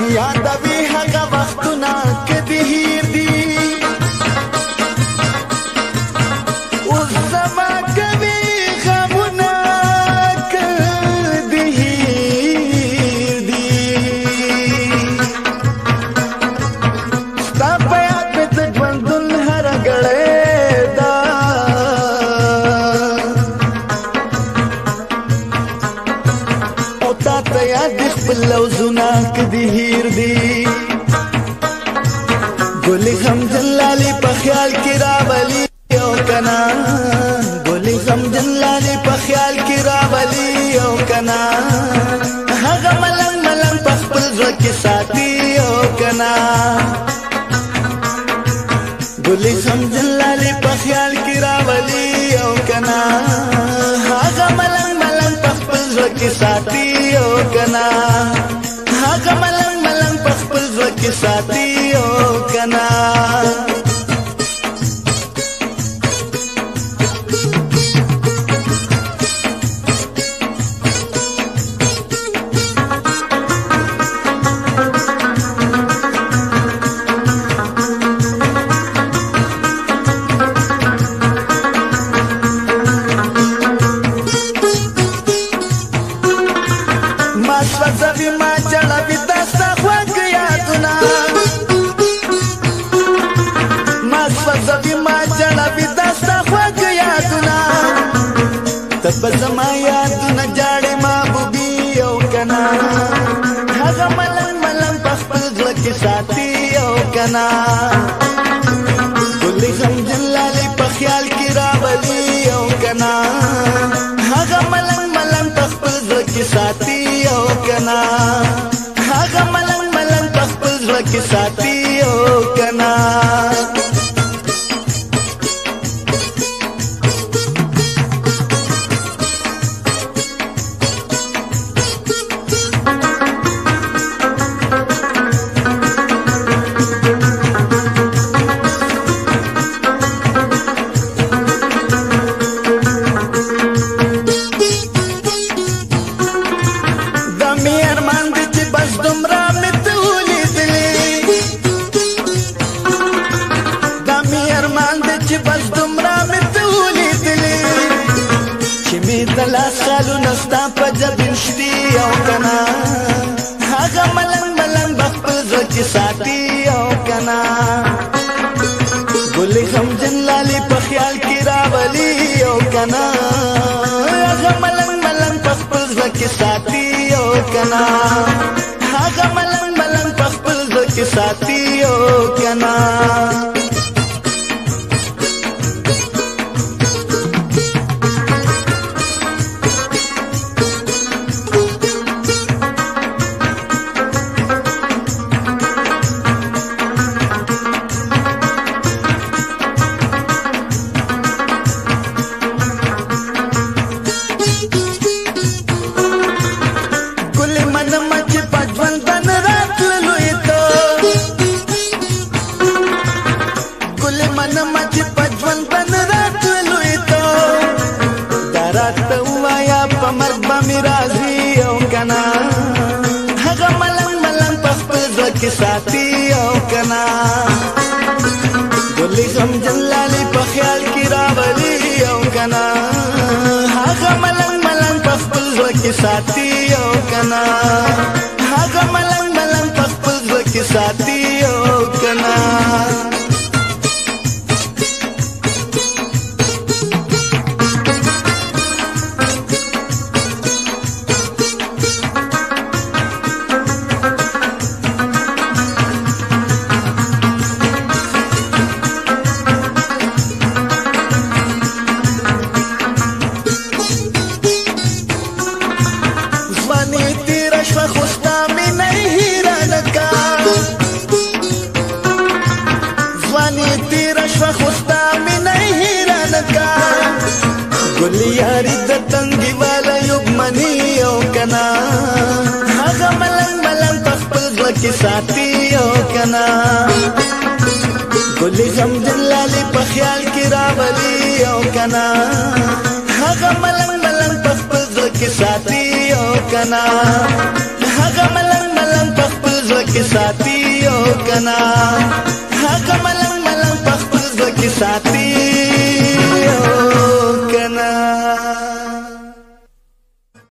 یادوي هغه وختونه که دې هیر دي اوس زما کوي غمونه که دې هیر دي ستا په یاد مې د ژوندون هره ګړۍ ده او تا ته یاد دې خپل لوظونه که دې هیر دي ګلې غمجن لالې په خیال کې راولي او کنا ګلې غمجن لالې په خیال کې راولي او کنا هغه ملنګ ملنګ په خپل زړه کې ساتي او کنا ګلې غمجن لالې په خیال کې راولي او کنا هغه ملنګ ملنګ په خپل زړه کې ساتي او کنا هغه ملنګ ملنګ په خپل زړه کې ساتي او کنا ما سوځوي ما جړوي دا ستا خوږ یادونه ما سوځوي ما جړوي دا ستا خوږ یادونه ته به زما یادونه جاړې محبوبي او کنا هغه ملنګ ملنګ په خپل زړه کې ساتي او کنا ګلې غمجن لالې په خیال کې راولي او کنا هغه ملنګ ملنګ په خپل زړه کې ساتي او کنا هغه ملنګ ملنګ په خپل زړه کې ساتي او کنا دلاس خالونه ستا په جبین شتي او کنا هغه ملنګ ملنګ په خپل زړه کې ساتي او کنا ګلې غمجن لالې په خیال کې راولي او کنا هغه ملنګ ملنګ په خپل زړه کې ساتي او کنا هغه ملنګ ملنګ په خپل زړه کې ساتي او کنا هغه ملنګ ملنګ په خپل زړه کې ساتي او کنا ګلې غمجن لالې په خیال کې راولي او کنا هغه ملنګ ملنګ په خپل زړه کې ساتي او کنا هغه ملنګ ملنګ په خپل زړه کې ساتي او کنا ګلیاري د تنګي والا یوب منی او کنا هغه ملنګ ملنګ په خپل زړه کې ساتي او کنا ګلې غمجن لالې په خیال کې راولي او کنا هغه ملنګ ملنګ په خپل زړه کې ساتي او کنا هغه ملنګ ملنګ په خپل زړه کې ساتي او کنا هغه ملنګ ملنګ په خپل زړه کې ساتي